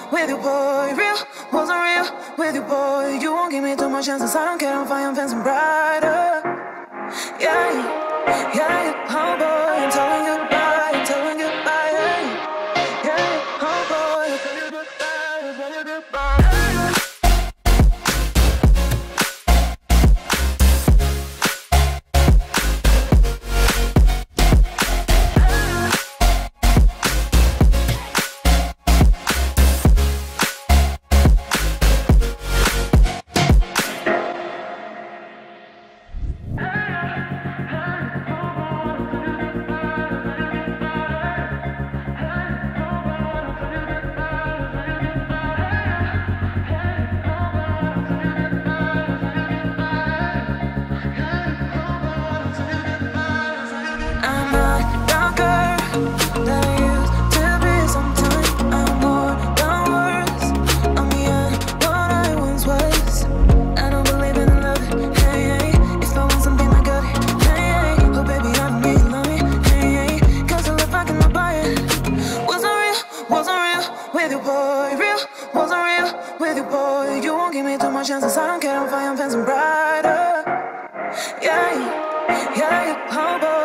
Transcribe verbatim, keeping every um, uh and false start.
with you, boy. Real, wasn't real with you, boy. You won't give me too much chances. I don't care, I'm fine, I'm fancy brighter. Yeah, yeah, yeah, oh boy, I'm telling goodbye, I'm telling goodbye. Yeah, yeah, oh boy, I'm telling goodbye, I'm telling goodbye. Chances, I don't care, I'm fine, I'm fancy brighter. Yeah, yeah, yeah, oh boy.